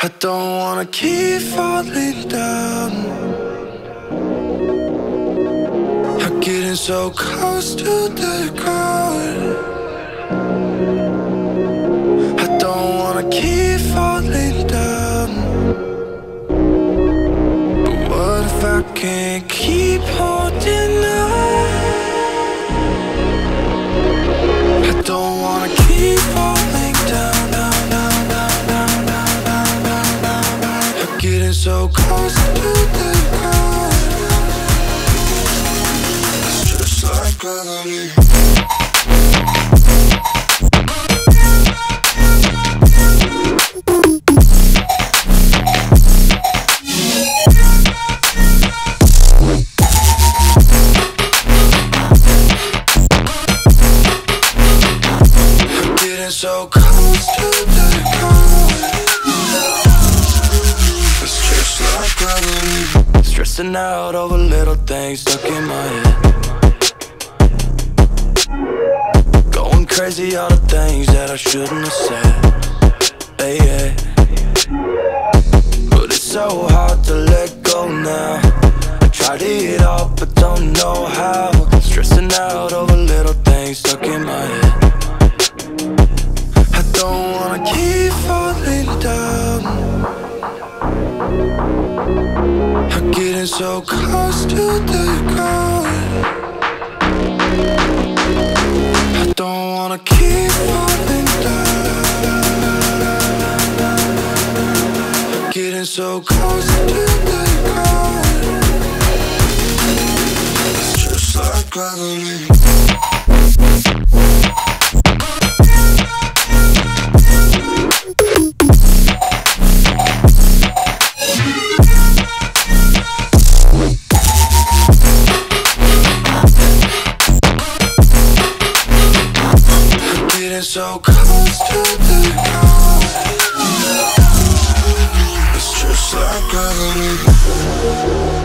I don't wanna keep falling down. I'm getting so close to the ground. I don't wanna keep falling down. But what if I can't keep holding on? I don't wanna keep falling down. Getting so close to the ground. It's just like gravity. Getting so close to the ground. Stressing out over little things stuck in my head. Going crazy, all the things that I shouldn't have said. Hey, yeah. But it's so hard to let go now. I tried it all but don't know how. Stressing out over little things stuck in my head. I don't wanna keep falling down. I'm getting so close to the ground. I don't wanna keep falling down. I'm getting so close to the ground. It's just like gravity. So close to the ground. It's just like gravity.